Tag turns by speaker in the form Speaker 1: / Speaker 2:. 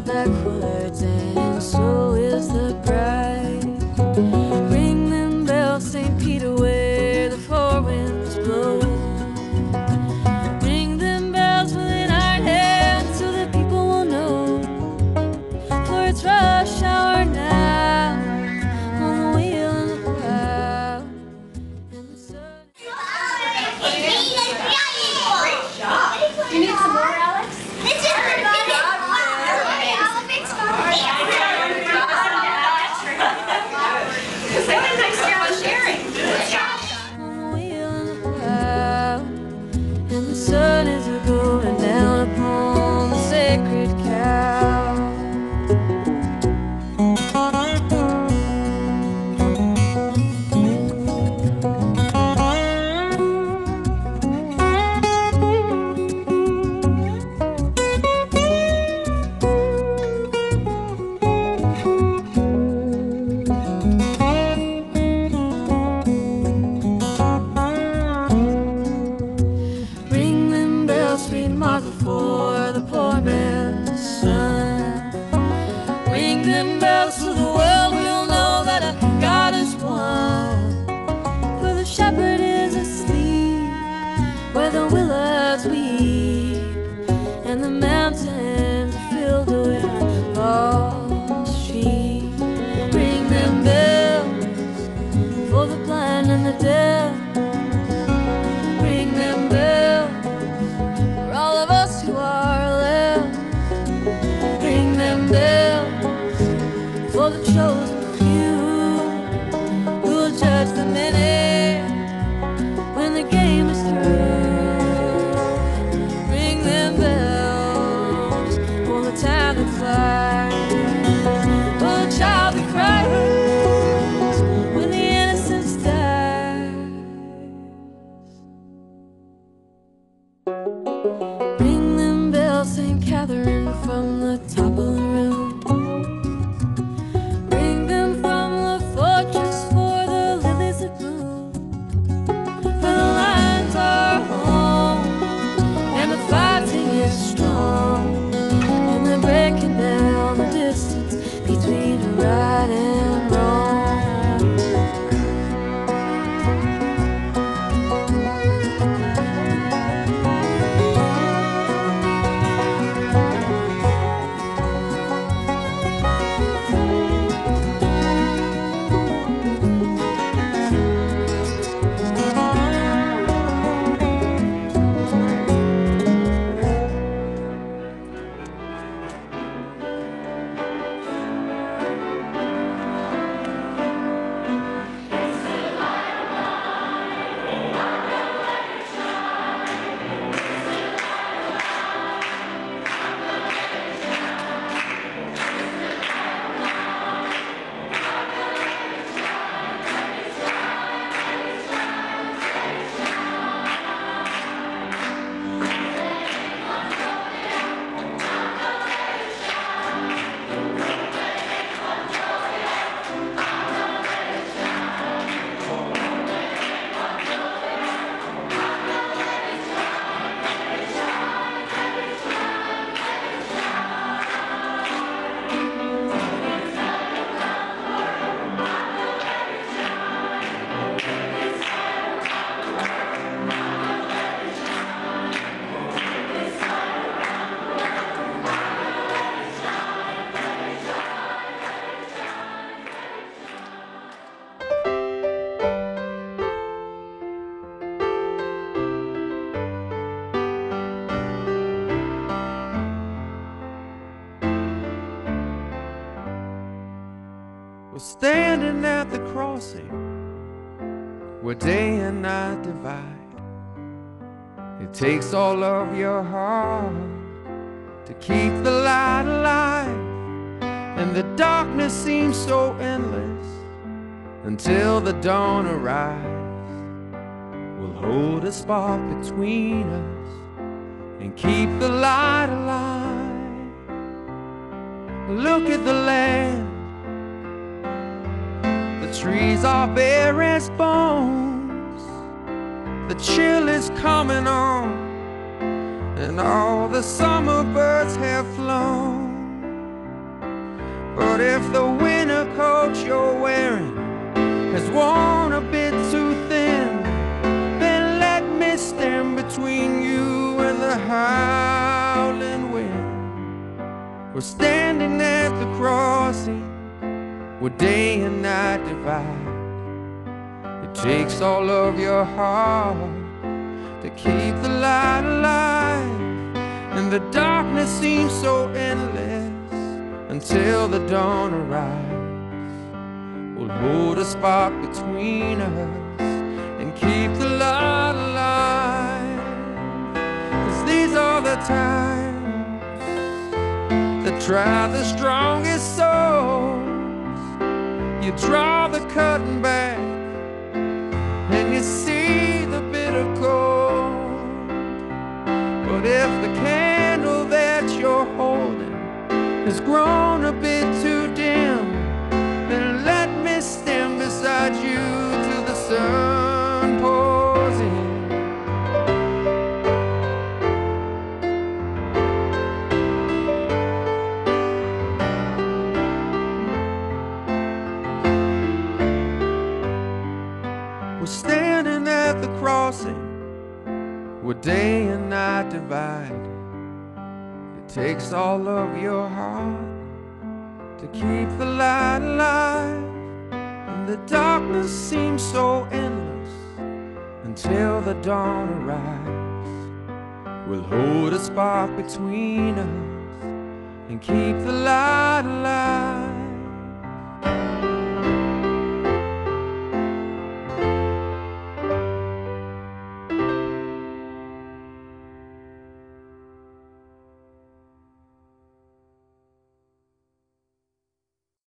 Speaker 1: backwards, and so is the bride. Ring them bells, St. Peter, where the four winds blow. Ring them bells with an iron hand, so that people will know. For it's rush hour now, on the wheel and the plow. And the sun.
Speaker 2: You need some more, Alex?
Speaker 3: This is next year on sharing.
Speaker 1: On the wheel and the plow, and the sun is going down upon the sacred cow. Ring them bells, sweet Martha, for the poor man's son. Ring them bells so the world will know that a God is one. For the shepherd is asleep where the willows weep, and the mountains are filled with lost sheep. Ring them bells for the blind and the deaf. Ring them bells for all of us who are left. Ring them bells for the chosen few, who will judge the many when the game is through. Ring them bells for the time that flies, for the child that cries when the innocence dies. Ring them bells, St. Catherine, from the top of the room. Ring them from the fortress for the lilies that bloom. For the lions are home, and the fighting is strong, and they're breaking down the distance between right and wrong.
Speaker 4: We're standing at the crossing where day and night divide. It takes all of your heart to keep the light alive, and the darkness seems so endless until the dawn arrives. We'll hold a spark between us and keep the light alive. Look at the land. The trees are bare as bones. The chill is coming on, and all the summer birds have flown. But if the winter coat you're wearing has worn a bit too thin, then let me stand between you and the howling wind. We're standing at the crossing where day and night divide. It takes all of your heart to keep the light alive, and the darkness seems so endless until the dawn arrives. We'll hold a spark between us and keep the light alive. 'Cause these are the times that try the strongest souls. You draw the curtain back and you see the bitter cold. But if the candle that you're holding has grown a bit too dim, then let me stand beside you till the sun pours in. We're standing at the crossing where day and night divide. It takes all of your heart to keep the light alive, and the darkness seems so endless until the dawn arrives. We'll hold a spark between us and keep the light alive.